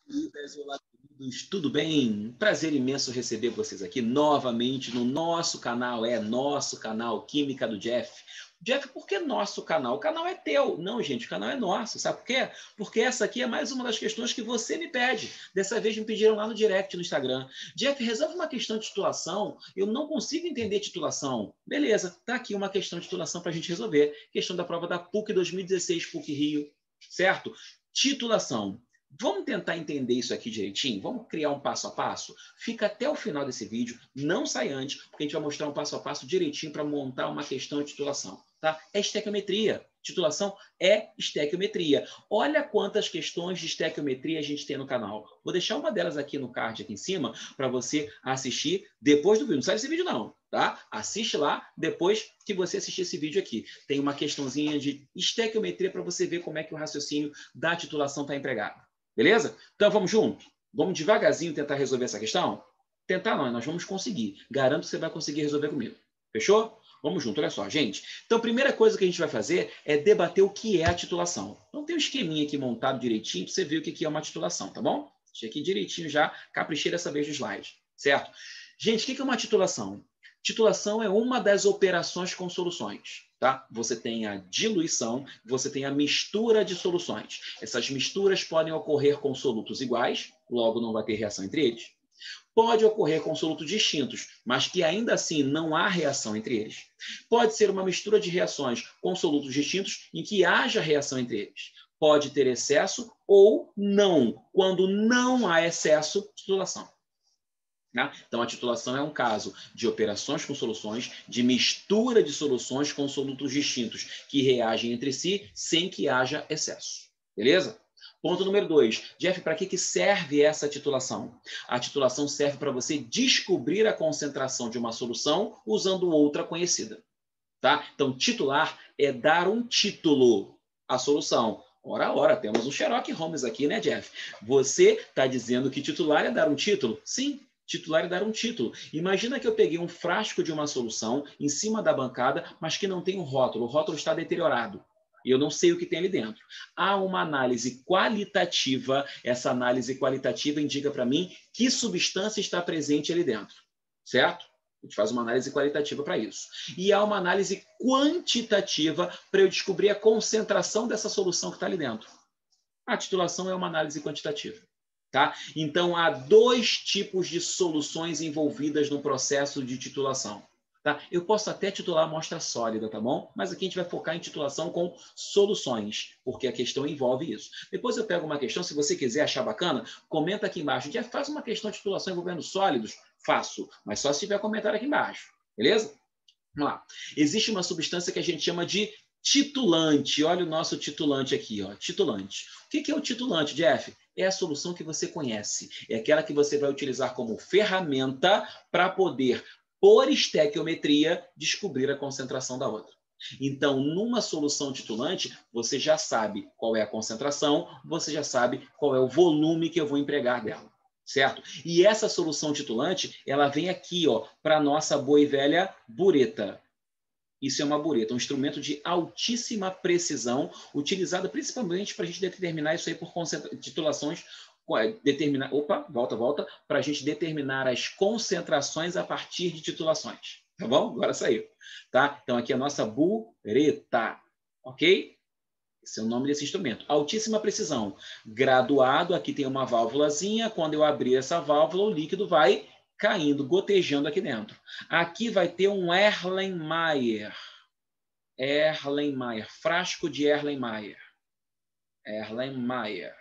Queridas, olá, queridos, tudo bem? Prazer imenso receber vocês aqui novamente no nosso canal, nosso canal Química do Jeff. Jeff, por que nosso canal? O canal é teu. Não, gente, o canal é nosso. Sabe por quê? Porque essa aqui é mais uma das questões que você me pede. Dessa vez me pediram lá no direct no Instagram. Jeff, resolve uma questão de titulação. Eu não consigo entender titulação. Beleza, tá aqui uma questão de titulação para a gente resolver. Questão da prova da PUC 2016, PUC Rio, certo? Titulação. Vamos tentar entender isso aqui direitinho? Vamos criar um passo a passo? Fica até o final desse vídeo, não sai antes, porque a gente vai mostrar um passo a passo direitinho para montar uma questão de titulação. Tá? É estequiometria. Titulação é estequiometria. Olha quantas questões de estequiometria a gente tem no canal. Vou deixar uma delas aqui no card aqui em cima para você assistir depois do vídeo. Não sai desse vídeo não, tá? Assiste lá depois que você assistir esse vídeo aqui. Tem uma questãozinha de estequiometria para você ver como é que o raciocínio da titulação está empregado. Beleza? Então vamos junto? Vamos devagarzinho tentar resolver essa questão? Tentar não, nós vamos conseguir. Garanto que você vai conseguir resolver comigo. Fechou? Vamos junto, olha só, gente. Então, a primeira coisa que a gente vai fazer é debater o que é a titulação. Então, tem um esqueminha aqui montado direitinho para você ver o que é uma titulação, tá bom? Deixa aqui direitinho já, caprichei dessa vez no slide, certo? Gente, o que é uma titulação? Titulação é uma das operações com soluções. Tá? Você tem a diluição, você tem a mistura de soluções. Essas misturas podem ocorrer com solutos iguais, logo não vai ter reação entre eles. Pode ocorrer com solutos distintos, mas que ainda assim não há reação entre eles. Pode ser uma mistura de reações com solutos distintos em que haja reação entre eles. Pode ter excesso ou não. Quando não há excesso, titulação. Então, a titulação é um caso de operações com soluções, de mistura de soluções com solutos distintos que reagem entre si sem que haja excesso. Beleza? Ponto número 2. Jeff, para que serve essa titulação? A titulação serve para você descobrir a concentração de uma solução usando outra conhecida. Tá? Então, titular é dar um título à solução. Ora, temos um Sherlock Holmes aqui, né, Jeff? Você está dizendo que titular é dar um título? Sim, titular é dar um título. Imagina que eu peguei um frasco de uma solução em cima da bancada, mas que não tem um rótulo. O rótulo está deteriorado. E eu não sei o que tem ali dentro. Há uma análise qualitativa. Essa análise qualitativa indica para mim que substância está presente ali dentro. Certo? A gente faz uma análise qualitativa para isso. E há uma análise quantitativa para eu descobrir a concentração dessa solução que está ali dentro. A titulação é uma análise quantitativa. Tá? Então, há dois tipos de soluções envolvidas no processo de titulação. Tá? Eu posso até titular amostra sólida, tá bom? Mas aqui a gente vai focar em titulação com soluções, porque a questão envolve isso. Depois eu pego uma questão, se você quiser achar bacana, comenta aqui embaixo. Já faz uma questão de titulação envolvendo sólidos? Faço, mas só se tiver comentário aqui embaixo. Beleza? Vamos lá. Existe uma substância que a gente chama de titulante. Olha o nosso titulante aqui, ó, titulante. O que é o titulante, Jeff? É a solução que você conhece. É aquela que você vai utilizar como ferramenta para poder, por estequiometria, descobrir a concentração da outra. Então, numa solução titulante, você já sabe qual é a concentração, você já sabe qual é o volume que eu vou empregar dela. Certo? E essa solução titulante, ela vem aqui, ó, para a nossa boa e velha bureta. Isso é uma bureta, um instrumento de altíssima precisão, utilizado principalmente para a gente determinar isso aí por titulações, determinar, volta, para a gente determinar as concentrações a partir de titulações. Tá bom? Agora saiu. Tá? Então, aqui é a nossa bureta. Ok? Esse é o nome desse instrumento. Altíssima precisão. Graduado, aqui tem uma válvulazinha. Quando eu abrir essa válvula, o líquido vai caindo, gotejando aqui dentro. Aqui vai ter um Erlenmeyer. Erlenmeyer. Frasco de Erlenmeyer. Erlenmeyer.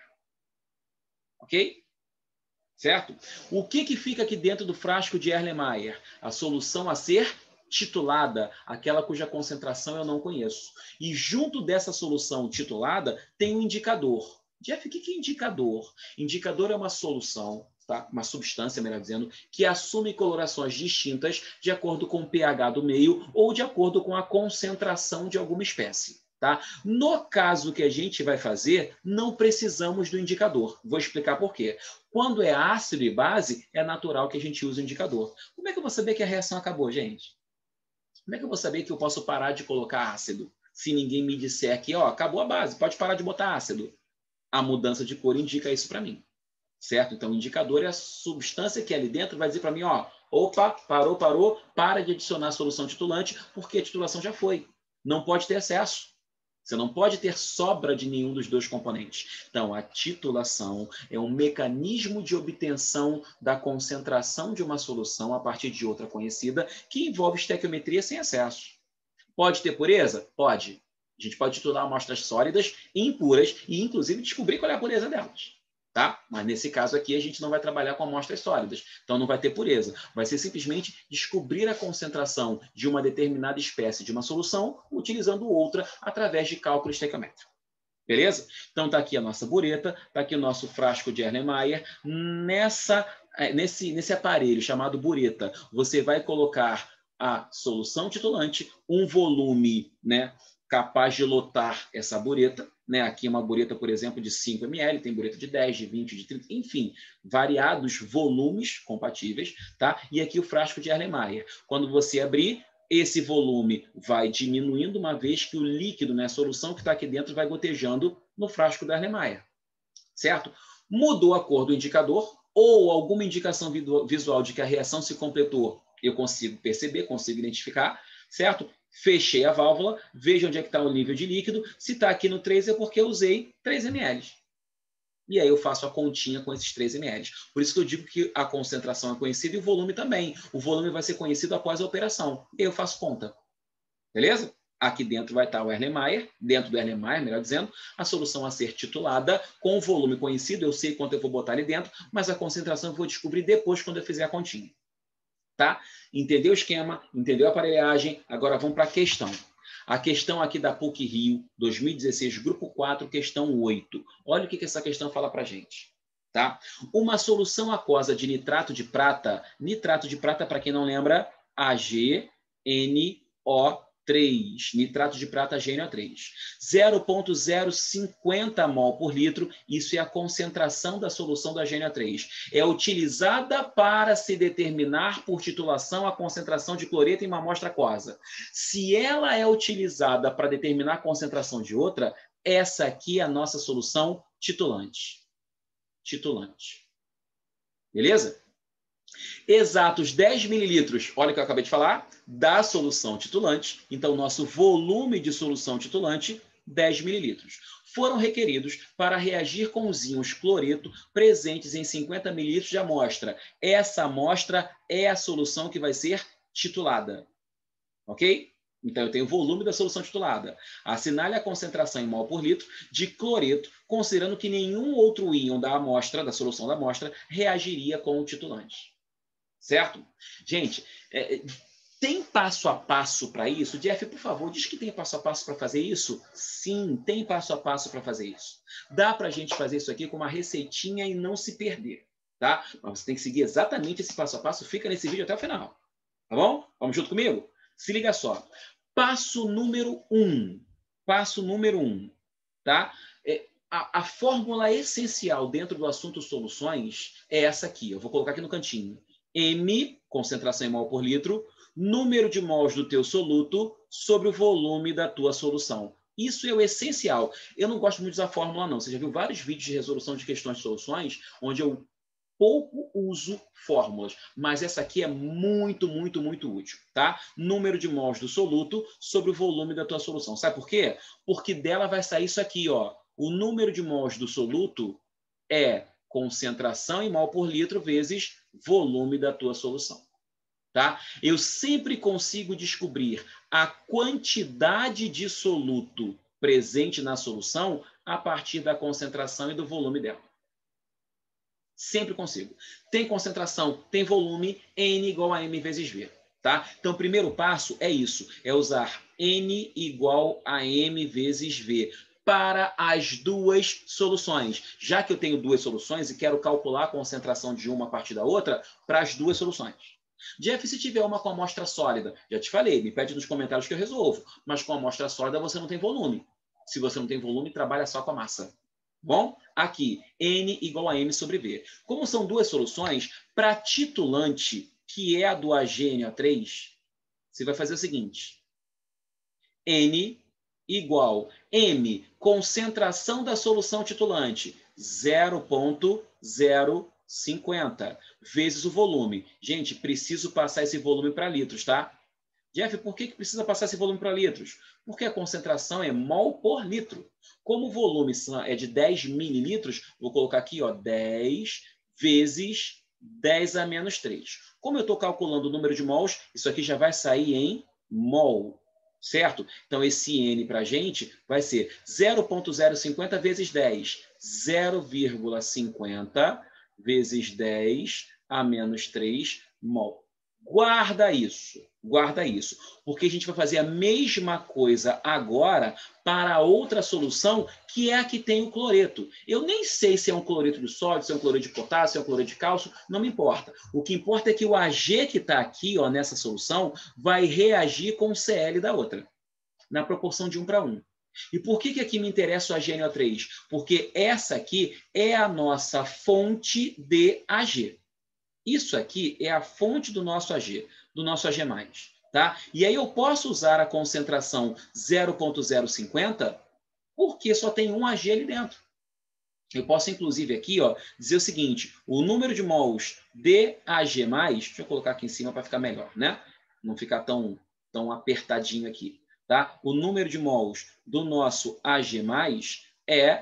Ok? Certo? O que fica aqui dentro do frasco de Erlenmeyer? A solução a ser titulada, aquela cuja concentração eu não conheço. E junto dessa solução titulada tem um indicador. Jeff, o que é indicador? Indicador é uma solução, tá? Uma substância, melhor dizendo, que assume colorações distintas de acordo com o pH do meio ou de acordo com a concentração de alguma espécie. Tá? No caso que a gente vai fazer, não precisamos do indicador. Vou explicar por quê. Quando é ácido e base, é natural que a gente use o indicador. Como é que eu vou saber que a reação acabou, gente? Como é que eu vou saber que eu posso parar de colocar ácido? Se ninguém me disser que, ó, acabou a base, pode parar de botar ácido. A mudança de cor indica isso para mim. certo? Então, o indicador é a substância que ali dentro vai dizer para mim, ó, opa, parou, para de adicionar a solução titulante, porque a titulação já foi. Não pode ter excesso. Você não pode ter sobra de nenhum dos dois componentes. Então, a titulação é um mecanismo de obtenção da concentração de uma solução a partir de outra conhecida que envolve estequiometria sem excesso. Pode ter pureza? Pode. A gente pode titular amostras sólidas e impuras e, inclusive, descobrir qual é a pureza delas. Tá? Mas nesse caso aqui a gente não vai trabalhar com amostras sólidas, então não vai ter pureza. Vai ser simplesmente descobrir a concentração de uma determinada espécie de uma solução utilizando outra através de cálculo estequiométrico. Beleza? Então está aqui a nossa bureta, está aqui o nosso frasco de Erlenmeyer. Nesse aparelho chamado bureta, você vai colocar a solução titulante, um volume, né, capaz de lotar essa bureta, né? Aqui uma bureta, por exemplo, de 5 ml, tem bureta de 10, de 20, de 30, enfim, variados volumes compatíveis, tá? E aqui o frasco de Erlenmeyer. Quando você abrir, esse volume vai diminuindo uma vez que o líquido, né, a solução que está aqui dentro, vai gotejando no frasco da Erlenmeyer, certo? Mudou a cor do indicador ou alguma indicação visual de que a reação se completou, eu consigo perceber, consigo identificar, certo? Fechei a válvula, veja onde é que está o nível de líquido. Se está aqui no 3 é porque eu usei 3 ml. E aí eu faço a continha com esses 3 ml. Por isso que eu digo que a concentração é conhecida e o volume também. O volume vai ser conhecido após a operação. E aí eu faço conta. Beleza? Aqui dentro vai estar o Erlenmeyer, dentro do Erlenmeyer, melhor dizendo, a solução a ser titulada com o volume conhecido, eu sei quanto eu vou botar ali dentro, mas a concentração eu vou descobrir depois quando eu fizer a continha. Tá? Entendeu o esquema? Entendeu a aparelhagem? Agora vamos para a questão. A questão aqui da PUC-Rio, 2016, grupo 4, questão 8. Olha o que essa questão fala para a gente. Tá? Uma solução aquosa de nitrato de prata, para quem não lembra, AgNO3, nitrato de prata GNO3. 0,050 mol por litro, isso é a concentração da solução da GNO3. É utilizada para se determinar por titulação a concentração de cloreto em uma amostra aquosa. Se ela é utilizada para determinar a concentração de outra, essa aqui é a nossa solução titulante. Beleza? Exatos 10 mililitros, olha o que eu acabei de falar, da solução titulante. Então, nosso volume de solução titulante, 10 mililitros. Foram requeridos para reagir com os íons cloreto presentes em 50 mililitros de amostra. Essa amostra é a solução que vai ser titulada. Ok? Então, eu tenho o volume da solução titulada. Assinale a concentração em mol por litro de cloreto, considerando que nenhum outro íon da amostra, da solução da amostra, reagiria com o titulante. Certo? Gente, tem passo a passo para isso? Jeff, por favor, diz que tem passo a passo para fazer isso? Sim, tem passo a passo para fazer isso. Dá para a gente fazer isso aqui com uma receitinha e não se perder, tá? Mas você tem que seguir exatamente esse passo a passo. Fica nesse vídeo até o final, tá bom? Vamos junto comigo? Se liga só. Passo número 1. Passo número 1, tá? A fórmula essencial dentro do assunto soluções é essa aqui. Eu vou colocar aqui no cantinho. M, concentração em mol por litro, número de mols do teu soluto sobre o volume da tua solução. Isso é o essencial. Eu não gosto muito da fórmula, não. Você já viu vários vídeos de resolução de questões de soluções onde eu pouco uso fórmulas, mas essa aqui é muito, muito, muito útil, tá? Número de mols do soluto sobre o volume da tua solução. Sabe por quê? Porque dela vai sair isso aqui, ó. O número de mols do soluto é concentração em mol por litro vezes volume da tua solução. Tá? Eu sempre consigo descobrir a quantidade de soluto presente na solução a partir da concentração e do volume dela. Sempre consigo. Tem concentração, tem volume, N igual a M vezes V. Tá? Então, o primeiro passo é isso, é usar N igual a M vezes V para as duas soluções. Já que eu tenho duas soluções e quero calcular a concentração de uma a partir da outra, para as duas soluções. Jeff, se tiver uma com amostra sólida, já te falei, me pede nos comentários que eu resolvo, mas com amostra sólida você não tem volume. Se você não tem volume, trabalha só com a massa. Bom, aqui, N igual a M sobre V. Como são duas soluções, para titulante, que é a do AgNO3, você vai fazer o seguinte. N igual M, concentração da solução titulante, 0,050 vezes o volume. Gente, preciso passar esse volume para litros, tá? Jeff, por que precisa passar esse volume para litros? Porque a concentração é mol por litro. Como o volume é de 10 mililitros, vou colocar aqui, ó, 10 vezes 10 a menos 3. Como eu estou calculando o número de mols, isso aqui já vai sair em mol, certo? Então, esse N para a gente vai ser 0,050 vezes 10. 0,50 vezes 10 a menos 3 mol. Guarda isso, porque a gente vai fazer a mesma coisa agora para outra solução, que é a que tem o cloreto. Eu nem sei se é um cloreto de sódio, se é um cloreto de potássio, se é um cloreto de cálcio, não me importa. O que importa é que o Ag que está aqui, ó, nessa solução, vai reagir com o Cl da outra, na proporção de 1 para 1. E por que aqui me interessa o AgNO3? Porque essa aqui é a nossa fonte de Ag. Isso aqui é a fonte do nosso Ag, do nosso Ag+. Tá? E aí eu posso usar a concentração 0,050 porque só tem um Ag ali dentro. Eu posso, inclusive, aqui, ó, dizer o seguinte, o número de mols de Ag+, deixa eu colocar aqui em cima para ficar melhor, né? Não ficar tão apertadinho aqui. Tá? O número de mols do nosso Ag+, é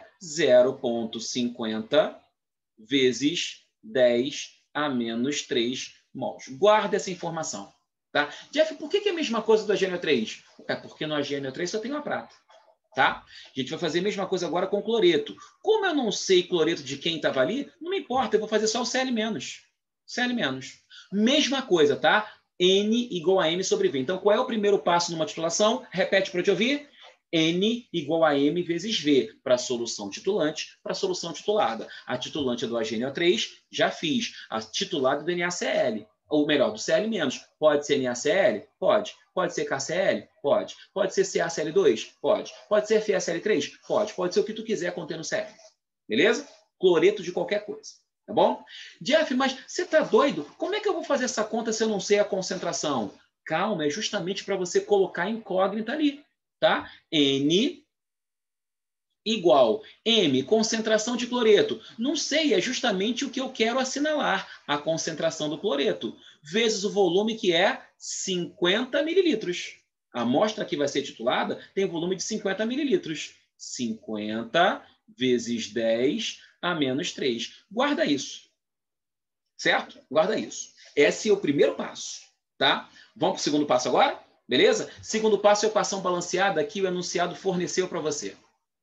0,50 vezes 10 a menos 3 mols. Guarda essa informação. Tá? Jeff, por que é a mesma coisa do AgNO3? É porque no AgNO3 só tem uma prata. Tá? A gente vai fazer a mesma coisa agora com cloreto. Como eu não sei cloreto de quem estava ali, não me importa, eu vou fazer só o Cl-. Cl-. Mesma coisa, tá? N igual a M sobre V. Então, qual é o primeiro passo numa titulação? Repete para eu te ouvir. N igual a M vezes V, para a solução titulante, para a solução titulada. A titulante é do AgNO3, já fiz. A titulada do NaCl, ou melhor, do Cl-. Pode ser NaCl? Pode. Pode ser KCl? Pode. Pode ser CaCl2? Pode. Pode ser FeCl3? Pode. Pode ser o que tu quiser conter no Cl. Beleza? Cloreto de qualquer coisa. Tá bom? Jeff, mas você tá doido? Como é que eu vou fazer essa conta se eu não sei a concentração? Calma, é justamente para você colocar incógnita ali. Tá? N igual M, concentração de cloreto. Não sei, é justamente o que eu quero assinalar, a concentração do cloreto, vezes o volume, que é 50 mililitros. A amostra que vai ser titulada tem volume de 50 mililitros. 50 vezes 10 a menos 3. Guarda isso. Certo? Guarda isso. Esse é o primeiro passo. Tá? Vamos para o segundo passo agora? Beleza? Segundo passo é equação balanceada, que o enunciado forneceu para você.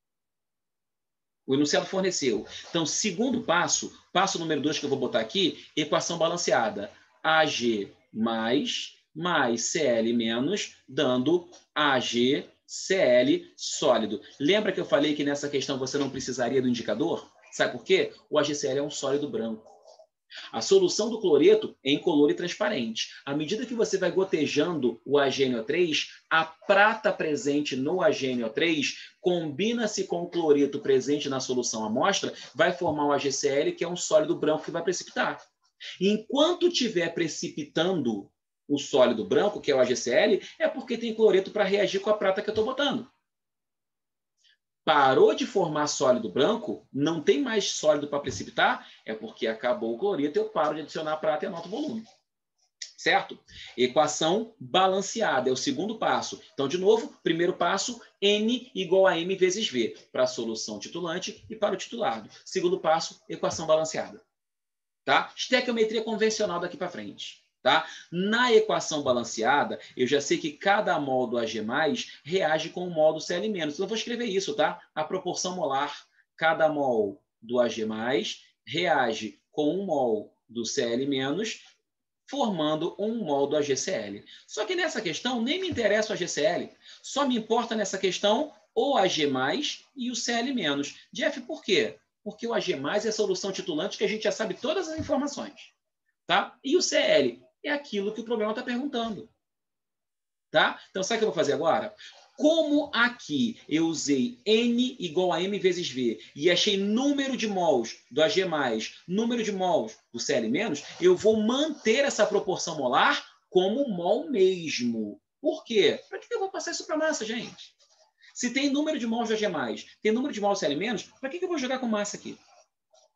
O enunciado forneceu. Então, segundo passo, passo número 2 que eu vou botar aqui, equação balanceada. Ag mais Cl menos, dando AgCl sólido. Lembra que eu falei que nessa questão você não precisaria do indicador? Sabe por quê? O AgCl é um sólido branco. A solução do cloreto é incolor e transparente. À medida que você vai gotejando o AgNO3, a prata presente no AgNO3 combina-se com o cloreto presente na solução amostra, vai formar o AgCl, que é um sólido branco que vai precipitar. Enquanto estiver precipitando o sólido branco, que é o AgCl, é porque tem cloreto para reagir com a prata que eu estou botando. Parou de formar sólido branco, não tem mais sólido para precipitar, é porque acabou o cloreto, eu paro de adicionar prata e anoto o volume. Certo? Equação balanceada é o segundo passo. Então, de novo, primeiro passo, N igual a M vezes V, para a solução titulante e para o titulado. Segundo passo, equação balanceada. Tá? Estequiometria convencional daqui para frente. Tá? Na equação balanceada, eu já sei que cada mol do Ag+ reage com o mol do Cl-. Então, eu vou escrever isso, tá? A proporção molar, cada mol do Ag+ reage com um mol do Cl-, formando um mol do AgCl. Só que nessa questão, nem me interessa o AgCl. Só me importa nessa questão o Ag+ e o Cl-. Jeff, por quê? Porque o Ag+ é a solução titulante que a gente já sabe todas as informações. Tá? E o Cl é aquilo que o problema está perguntando. Tá? Então, sabe o que eu vou fazer agora? Como aqui eu usei N igual a M vezes V e achei número de mols do Ag+, número de mols do Cl-, eu vou manter essa proporção molar como mol mesmo. Por quê? Para que eu vou passar isso para a massa, gente? Se tem número de mols do Ag+, tem número de mols do Cl-, para que eu vou jogar com massa aqui?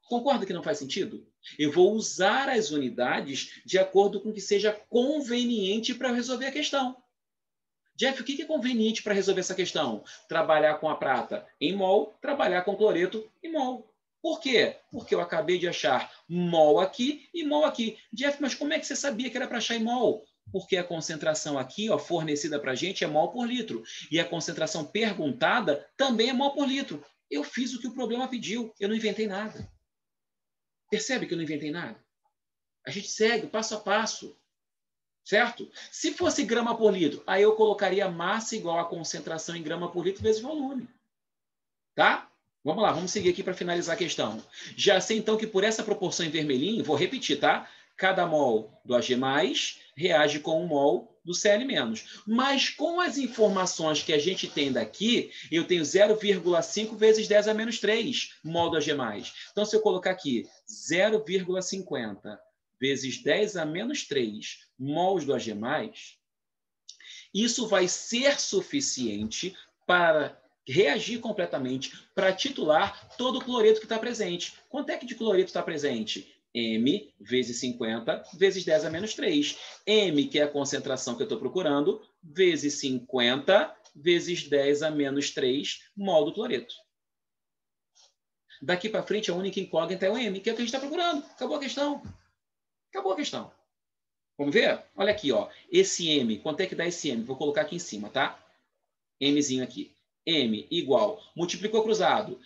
Concorda que não faz sentido? Eu vou usar as unidades de acordo com o que seja conveniente para resolver a questão. Jeff, o que é conveniente para resolver essa questão? Trabalhar com a prata em mol, trabalhar com cloreto em mol. Por quê? Porque eu acabei de achar mol aqui e mol aqui. Jeff, mas como é que você sabia que era para achar em mol? Porque a concentração aqui, ó, fornecida para a gente é mol por litro. E a concentração perguntada também é mol por litro. Eu fiz o que o problema pediu. Eu não inventei nada. Percebe que eu não inventei nada? A gente segue passo a passo. Certo? Se fosse grama por litro, aí eu colocaria massa igual a concentração em grama por litro vezes volume. Tá? Vamos lá, vamos seguir aqui para finalizar a questão. Já sei então que por essa proporção em vermelhinho, vou repetir, tá? Cada mol do Ag+, reage com 1 mol do Cl-. Mas com as informações que a gente tem daqui, eu tenho 0,5 vezes 10 a menos 3 mol do Ag+. Então, se eu colocar aqui 0,50 vezes 10 a menos 3 mols do Ag+, isso vai ser suficiente para reagir completamente, para titular todo o cloreto que está presente. Quanto é que de cloreto está presente? M vezes 50 vezes 10 a menos 3. M, que é a concentração que eu estou procurando, vezes 50 vezes 10 a menos 3 mol do cloreto. Daqui para frente, a única incógnita é o M, que é o que a gente está procurando. Acabou a questão. Acabou a questão. Vamos ver? Olha aqui, ó. Esse M, quanto é que dá esse M? Vou colocar aqui em cima, tá? Mzinho aqui. M igual, multiplicou cruzado,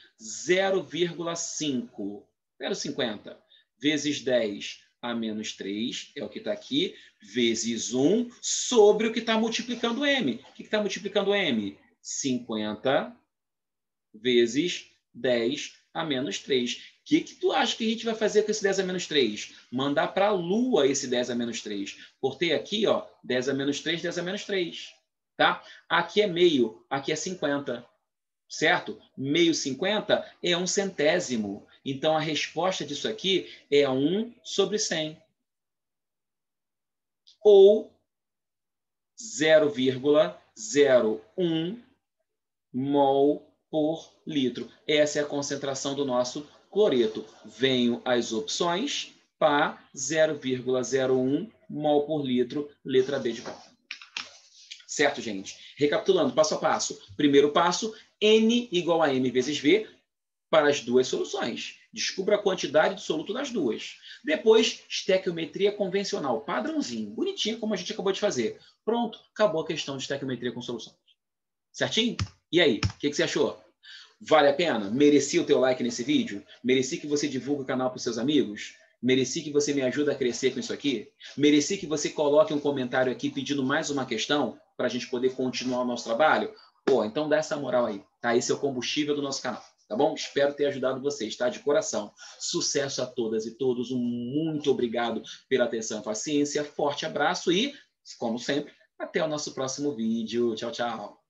0,5, 0,50 vezes 10 a menos 3, é o que está aqui, vezes 1 sobre o que está multiplicando M. O que está multiplicando M? 50 vezes 10 a menos 3. O que tu acha que a gente vai fazer com esse 10 a menos 3? Mandar para a Lua esse 10 a menos 3. Cortei aqui, ó, 10 a menos 3, 10 a menos 3. Tá? Aqui é meio, aqui é 50. Certo? Meio 50 é 1 centésimo. Então, a resposta disso aqui é 1 sobre 100. Ou 0,01 mol por litro. Essa é a concentração do nosso cloreto. Venho as opções para 0,01 mol por litro, letra B de copo. Certo, gente? Recapitulando, passo a passo. Primeiro passo, N igual a M vezes V para as duas soluções. Descubra a quantidade de soluto das duas. Depois, estequiometria convencional, padrãozinho, bonitinho, como a gente acabou de fazer. Pronto, acabou a questão de estequiometria com soluções. Certinho? E aí, o que você achou? Vale a pena? Mereci o teu like nesse vídeo? Mereci que você divulgue o canal para os seus amigos? Mereci que você me ajude a crescer com isso aqui? Mereci que você coloque um comentário aqui pedindo mais uma questão para a gente poder continuar o nosso trabalho? Pô, então dá essa moral aí, tá? Esse é o combustível do nosso canal, tá bom? Espero ter ajudado vocês, tá? De coração. Sucesso a todas e todos. Muito obrigado pela atenção e paciência. Forte abraço e, como sempre, até o nosso próximo vídeo. Tchau, tchau.